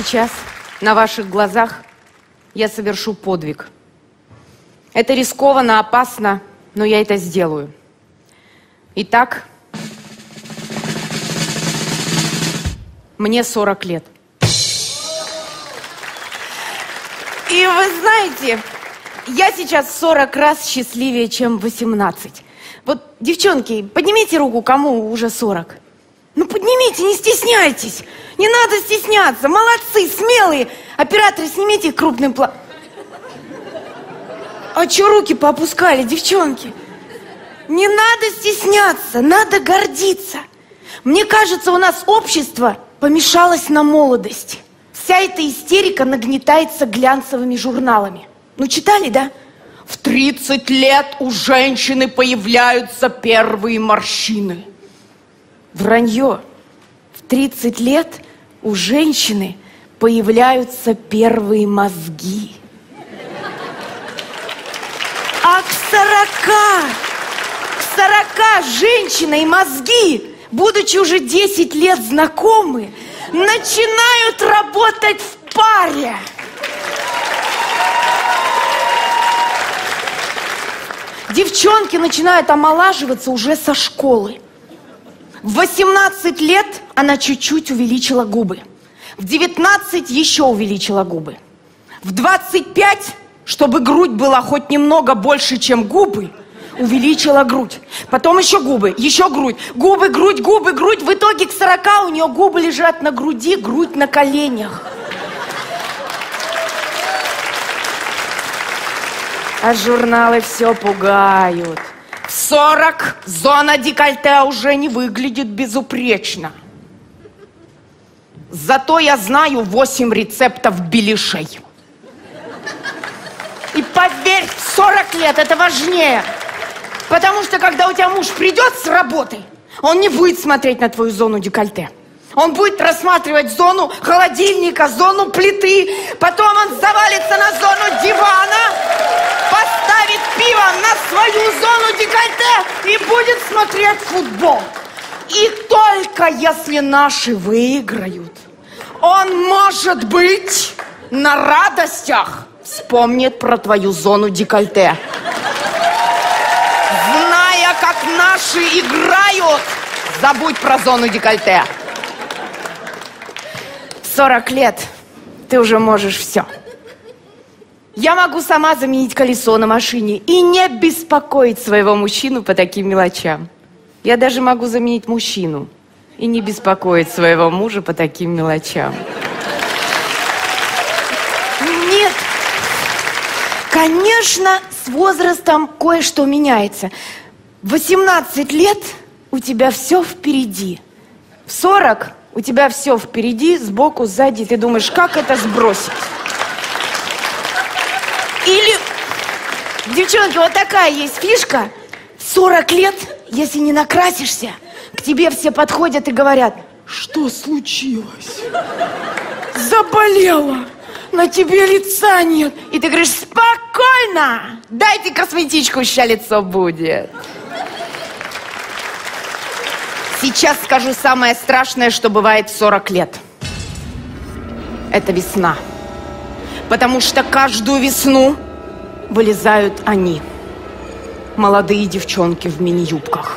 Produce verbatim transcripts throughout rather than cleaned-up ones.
сейчас на ваших глазах я совершу подвиг. Это рискованно, опасно, но я это сделаю. Итак, мне сорок лет. И вы знаете, я сейчас сорок раз счастливее, чем восемнадцать. Вот, девчонки, поднимите руку, кому уже сорок. Ну, поднимите, не стесняйтесь. Не надо стесняться. Молодцы, смелые. Операторы, снимите их крупным планом. А чё руки поопускали, девчонки? Не надо стесняться, надо гордиться. Мне кажется, у нас общество помешалось на молодости. Вся эта истерика нагнетается глянцевыми журналами. Ну, читали, да? В тридцать лет у женщины появляются первые морщины. Вранье. В тридцать лет у женщины появляются первые мозги. А к сорока, к сорока женщина и мозги, будучи уже десять лет знакомы, начинают работать в паре. Девчонки начинают омолаживаться уже со школы. В восемнадцать лет она чуть-чуть увеличила губы. В девятнадцать еще увеличила губы. В двадцать пять, чтобы грудь была хоть немного больше, чем губы, увеличила грудь. Потом еще губы, еще грудь. Губы, грудь, губы, грудь. В итоге к сорока у нее губы лежат на груди, грудь на коленях. А журналы все пугают. В сорок зона декольте уже не выглядит безупречно. Зато я знаю восемь рецептов беляшей. И поверь, сорок лет это важнее. Потому что когда у тебя муж придет с работы, он не будет смотреть на твою зону декольте. Он будет рассматривать зону холодильника, зону плиты. Потом он завалится на зону дивана, поставит пиво на свою зону декольте и будет смотреть футбол. И только если наши выиграют, он, может быть, на радостях вспомнит про твою зону декольте. Зная, как наши играют, забудь про зону декольте. сорок лет ты уже можешь все. Я могу сама заменить колесо на машине и не беспокоить своего мужчину по таким мелочам. Я даже могу заменить мужчину и не беспокоить своего мужа по таким мелочам. Нет, конечно, с возрастом кое-что меняется. В восемнадцать лет у тебя все впереди. В сорок у тебя все впереди, сбоку, сзади. Ты думаешь, как это сбросить? Или, девчонки, вот такая есть фишка. сорок лет, если не накрасишься, к тебе все подходят и говорят: что случилось? Заболела, на тебе лица нет. И ты говоришь: спокойно, дайте косметичку, ща лицо будет. Сейчас скажу самое страшное, что бывает в сорок лет. Это весна. Потому что каждую весну вылезают они. Молодые девчонки в мини-юбках.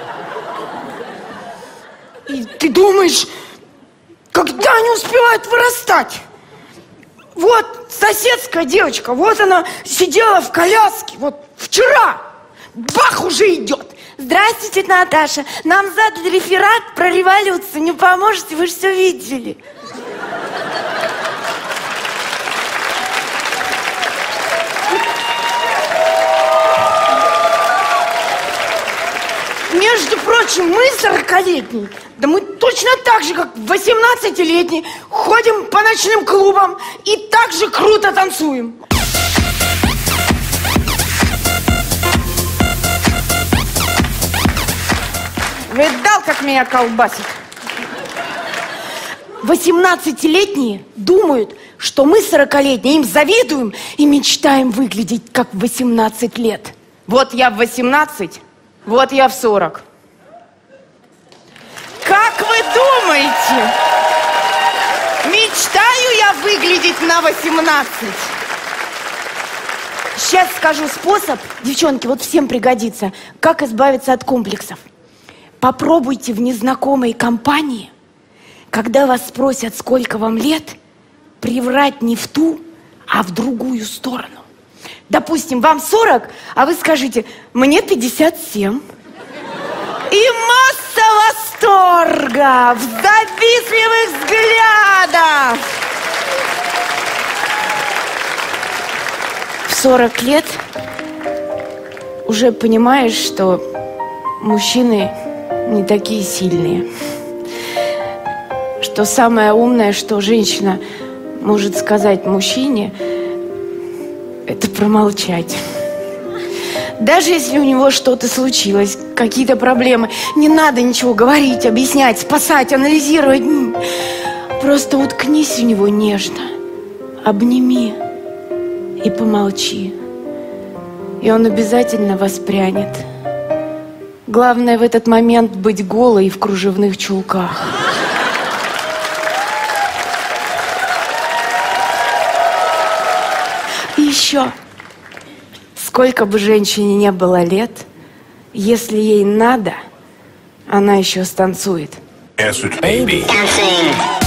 И ты думаешь, когда они успевают вырастать? Вот соседская девочка, вот она сидела в коляске, вот вчера, бах, уже идет. Здравствуйте, Наташа. Нам задали реферат про революцию. Не поможете? Вы же все видели. Между прочим, мы сорокалетние, да мы точно так же, как восемнадцатилетние, ходим по ночным клубам и так же круто танцуем. Видал, как меня колбасит? восемнадцатилетние думают, что мы сорокалетние им завидуем и мечтаем выглядеть как в восемнадцать лет. Вот я в восемнадцать, вот я в сорок. Как вы думаете? Мечтаю я выглядеть на восемнадцать. Сейчас скажу способ, девчонки, вот всем пригодится, как избавиться от комплексов. Попробуйте в незнакомой компании, когда вас спросят, сколько вам лет, приврать не в ту, а в другую сторону. Допустим, вам сорок, а вы скажите, мне пятьдесят семь. И масса восторга, в завистливых взглядах. В сорок лет уже понимаешь, что мужчины не такие сильные. Что самое умное, что женщина может сказать мужчине, это промолчать. Даже если у него что-то случилось, какие-то проблемы, не надо ничего говорить, объяснять, спасать, анализировать. Просто уткнись в него нежно, обними и помолчи. И он обязательно воспрянет. Главное в этот момент быть голой в кружевных чулках. И еще, сколько бы женщине не было лет, если ей надо, она еще станцует. Baby.